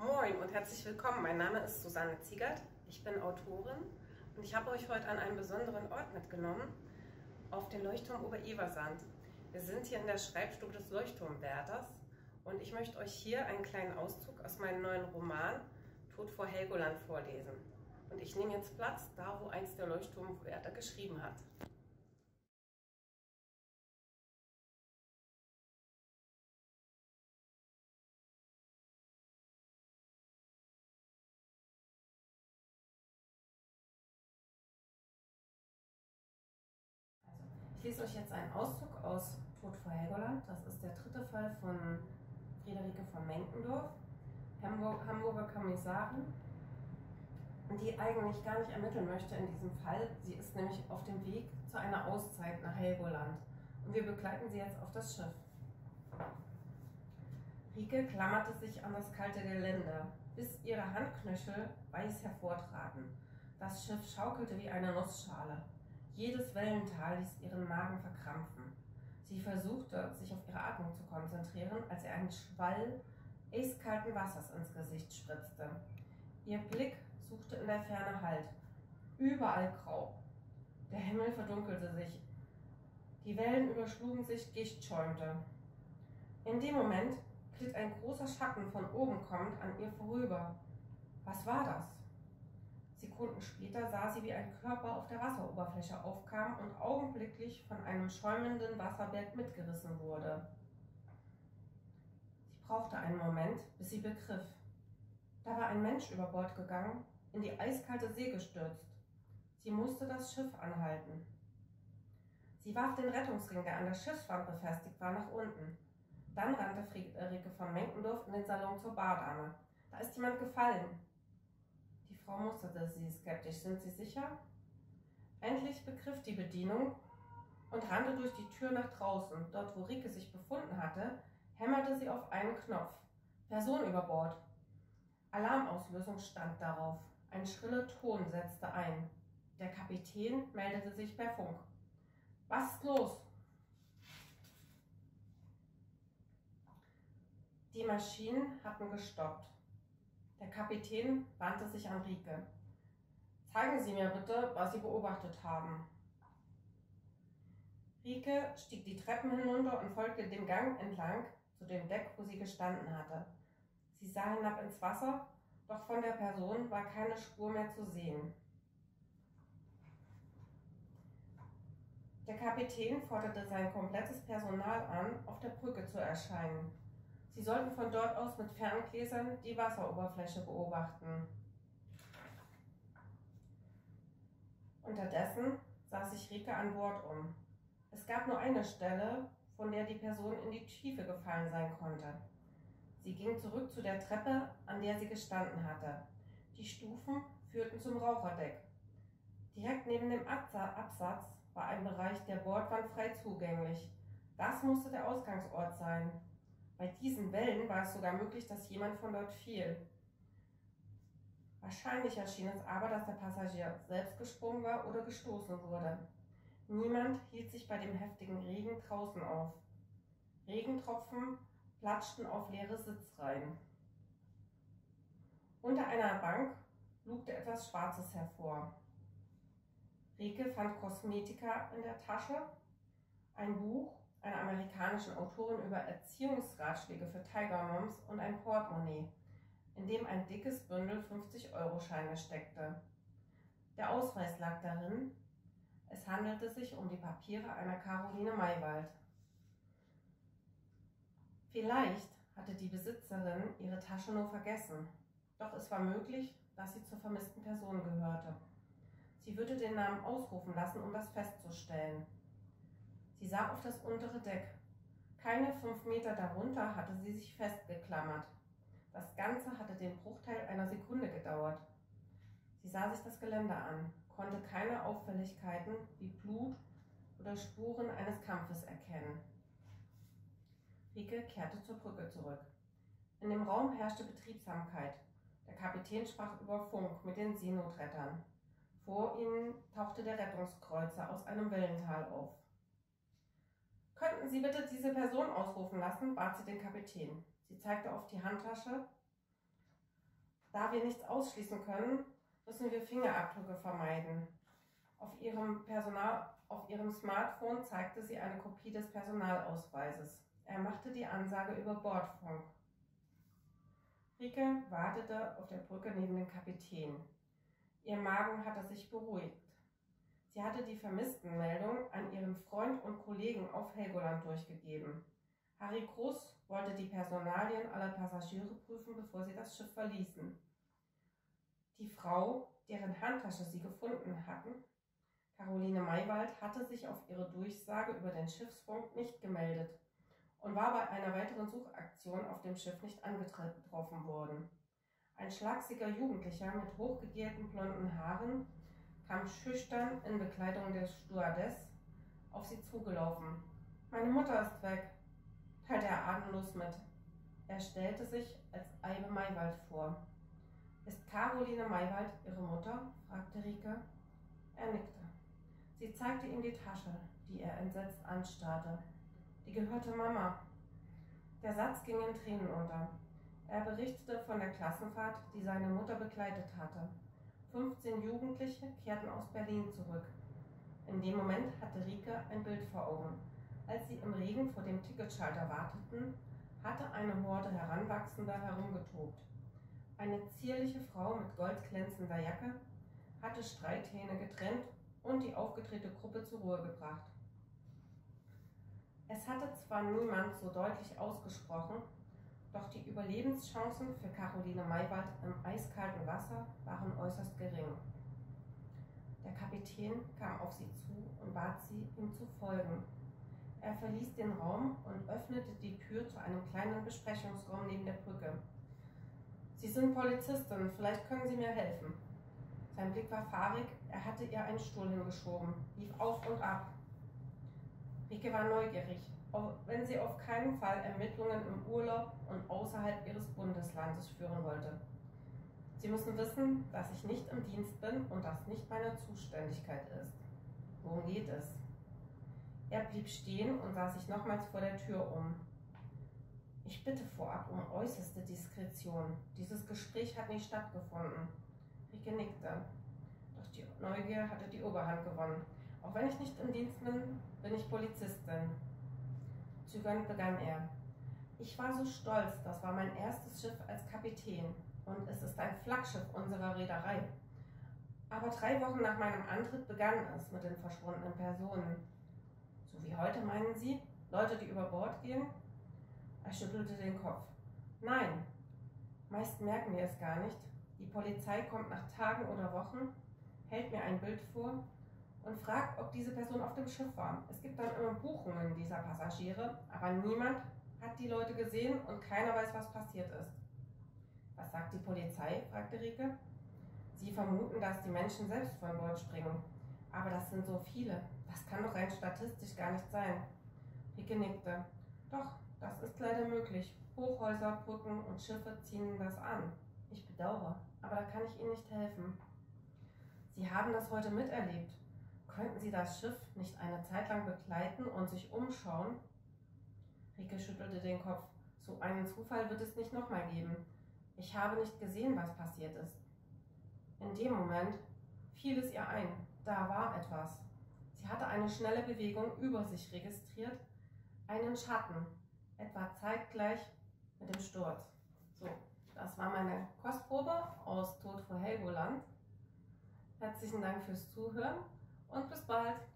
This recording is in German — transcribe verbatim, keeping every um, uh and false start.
Moin und herzlich willkommen. Mein Name ist Susanne Ziegert. Ich bin Autorin und ich habe euch heute an einen besonderen Ort mitgenommen, auf den Leuchtturm Ober-Eversand. Wir sind hier in der Schreibstube des Leuchtturmwärters und ich möchte euch hier einen kleinen Auszug aus meinem neuen Roman Tod vor Helgoland vorlesen. Und ich nehme jetzt Platz da, wo einst der Leuchtturmwärter geschrieben hat. Also, ich lese euch jetzt einen Auszug aus Tod vor Helgoland. Das ist der dritte Fall von Friederike von Menkendorf, Hamburg, Hamburger Kommissarin, die eigentlich gar nicht ermitteln möchte in diesem Fall. Sie ist nämlich auf dem Weg zu einer Auszeit nach Helgoland und wir begleiten sie jetzt auf das Schiff. Rike klammerte sich an das kalte Geländer, bis ihre Handknöchel weiß hervortraten. Das Schiff schaukelte wie eine Nussschale. Jedes Wellental ließ ihren Magen verkrampfen. Sie versuchte, sich auf ihre Atmung zu konzentrieren, als ihr ein Schwall eiskalten Wassers ins Gesicht spritzte. Ihr Blick suchte in der Ferne Halt. Überall grau. Der Himmel verdunkelte sich. Die Wellen überschlugen sich, Gischt schäumte. In dem Moment glitt ein großer Schatten von oben kommend an ihr vorüber. Was war das? Sekunden später sah sie, wie ein Körper auf der Wasseroberfläche aufkam und augenblicklich von einem schäumenden Wasserberg mitgerissen wurde. Sie brauchte einen Moment, bis sie begriff. Da war ein Mensch über Bord gegangen, in die eiskalte See gestürzt. Sie musste das Schiff anhalten. Sie warf den Rettungsring, der an der Schiffswand befestigt war, nach unten. Dann rannte Friederike von Menkendorf in den Salon zur Bardame. Da ist jemand gefallen. Die Frau musterte sie skeptisch. Sind Sie sicher? Endlich begriff die Bedienung und rannte durch die Tür nach draußen. Dort, wo Rike sich befunden hatte, hämmerte sie auf einen Knopf. Person über Bord. Alarmauslösung stand darauf. Ein schriller Ton setzte ein. Der Kapitän meldete sich per Funk. Was ist los? Die Maschinen hatten gestoppt. Der Kapitän wandte sich an Rike. Zeigen Sie mir bitte, was Sie beobachtet haben. Rike stieg die Treppen hinunter und folgte dem Gang entlang zu dem Deck, wo sie gestanden hatte. Sie sah hinab ins Wasser, doch von der Person war keine Spur mehr zu sehen. Der Kapitän forderte sein komplettes Personal an, auf der Brücke zu erscheinen. Sie sollten von dort aus mit Ferngläsern die Wasseroberfläche beobachten. Unterdessen sah sich Rike an Bord um. Es gab nur eine Stelle, von der die Person in die Tiefe gefallen sein konnte. Sie ging zurück zu der Treppe, an der sie gestanden hatte. Die Stufen führten zum Raucherdeck. Direkt neben dem Absatz war ein Bereich der Bordwand frei zugänglich. Das musste der Ausgangsort sein. Bei diesen Wellen war es sogar möglich, dass jemand von dort fiel. Wahrscheinlicher schien es aber, dass der Passagier selbst gesprungen war oder gestoßen wurde. Niemand hielt sich bei dem heftigen Regen draußen auf. Regentropfen platschten auf leere Sitzreihen. Unter einer Bank lugte etwas Schwarzes hervor. Rike fand Kosmetika in der Tasche, ein Buch einer amerikanischen Autorin über Erziehungsratschläge für Tiger Moms und ein Portemonnaie, in dem ein dickes Bündel fünfzig-Euro-Scheine steckte. Der Ausweis lag darin. Es handelte sich um die Papiere einer Caroline Maywald. Vielleicht hatte die Besitzerin ihre Tasche nur vergessen, doch es war möglich, dass sie zur vermissten Person gehörte. Sie würde den Namen ausrufen lassen, um das festzustellen. Sie sah auf das untere Deck. Keine fünf Meter darunter hatte sie sich festgeklammert. Das Ganze hatte den Bruchteil einer Sekunde gedauert. Sie sah sich das Geländer an, konnte keine Auffälligkeiten wie Blut oder Spuren eines Kampfes erkennen. Rike kehrte zur Brücke zurück. In dem Raum herrschte Betriebsamkeit. Der Kapitän sprach über Funk mit den Seenotrettern. Vor ihnen tauchte der Rettungskreuzer aus einem Wellental auf. Könnten Sie bitte diese Person ausrufen lassen, bat sie den Kapitän. Sie zeigte auf die Handtasche Da wir nichts ausschließen können, müssen wir Fingerabdrücke vermeiden. Auf ihrem, Personal, auf ihrem Smartphone zeigte sie eine Kopie des Personalausweises. Er machte die Ansage über Bordfunk. Rike wartete auf der Brücke neben dem Kapitän. Ihr Magen hatte sich beruhigt. Sie hatte die Vermisstenmeldung an ihren Freund und Kollegen auf Helgoland durchgegeben. Harry Groß wollte die Personalien aller Passagiere prüfen, bevor sie das Schiff verließen. Die Frau, deren Handtasche sie gefunden hatten, Caroline Maywald, hatte sich auf ihre Durchsage über den Schiffsfunk nicht gemeldet und war bei einer weiteren Suchaktion auf dem Schiff nicht angetroffen worden. Ein schlagsiger Jugendlicher mit hochgegelten blonden Haaren kam schüchtern in Bekleidung der Stewardess auf sie zugelaufen. »Meine Mutter ist weg«, teilte er atemlos mit. Er stellte sich als Eibe Maywald vor. »Ist Caroline Maywald Ihre Mutter?« fragte Rike. Er nickte. Sie zeigte ihm die Tasche, die er entsetzt anstarrte. Die gehörte Mama. Der Satz ging in Tränen unter. Er berichtete von der Klassenfahrt, die seine Mutter begleitet hatte. fünfzehn Jugendliche kehrten aus Berlin zurück. In dem Moment hatte Rike ein Bild vor Augen. Als sie im Regen vor dem Ticketschalter warteten, hatte eine Horde Heranwachsender herumgetobt. Eine zierliche Frau mit goldglänzender Jacke hatte Streithähne getrennt und die aufgedrehte Gruppe zur Ruhe gebracht. Es hatte zwar niemand so deutlich ausgesprochen, doch die Überlebenschancen für Caroline Maywald im eiskalten Wasser waren äußerst gering. Der Kapitän kam auf sie zu und bat sie, ihm zu folgen. Er verließ den Raum und öffnete die Tür zu einem kleinen Besprechungsraum neben der Brücke. »Sie sind Polizistin, vielleicht können Sie mir helfen.« Sein Blick war fahrig, er hatte ihr einen Stuhl hingeschoben, lief auf und ab. Rike war neugierig, auch wenn sie auf keinen Fall Ermittlungen im Urlaub und außerhalb ihres Bundeslandes führen wollte. »Sie müssen wissen, dass ich nicht im Dienst bin und das nicht meine Zuständigkeit ist. Worum geht es?« Er blieb stehen und sah sich nochmals vor der Tür um. »Ich bitte vorab um äußerste Diskretion. Dieses Gespräch hat nicht stattgefunden.« Rike nickte. Doch die Neugier hatte die Oberhand gewonnen. »Auch wenn ich nicht im Dienst bin, bin ich Polizistin.« Zögernd begann er. »Ich war so stolz, das war mein erstes Schiff als Kapitän und es ist ein Flaggschiff unserer Reederei. Aber drei Wochen nach meinem Antritt begann es mit den verschwundenen Personen.« »So wie heute, meinen Sie? Leute, die über Bord gehen?« Er schüttelte den Kopf. »Nein, meist merken wir es gar nicht. Die Polizei kommt nach Tagen oder Wochen, hält mir ein Bild vor und fragt, ob diese Person auf dem Schiff war. Es gibt dann immer Buchungen dieser Passagiere, aber niemand hat die Leute gesehen und keiner weiß, was passiert ist.« »Was sagt die Polizei?« fragte Rike. »Sie vermuten, dass die Menschen selbst von Bord springen. Aber das sind so viele. Das kann doch rein statistisch gar nicht sein.« Rike nickte. »Doch, das ist leider möglich. Hochhäuser, Brücken und Schiffe ziehen das an. Ich bedauere, aber da kann ich Ihnen nicht helfen.« »Sie haben das heute miterlebt. Könnten Sie das Schiff nicht eine Zeit lang begleiten und sich umschauen?« Rike schüttelte den Kopf. »So einen Zufall wird es nicht nochmal geben. Ich habe nicht gesehen, was passiert ist.« In dem Moment fiel es ihr ein. Da war etwas. Sie hatte eine schnelle Bewegung über sich registriert, einen Schatten, etwa zeitgleich mit dem Sturz. So, das war meine Kostprobe aus Tod vor Helgoland. Herzlichen Dank fürs Zuhören und bis bald.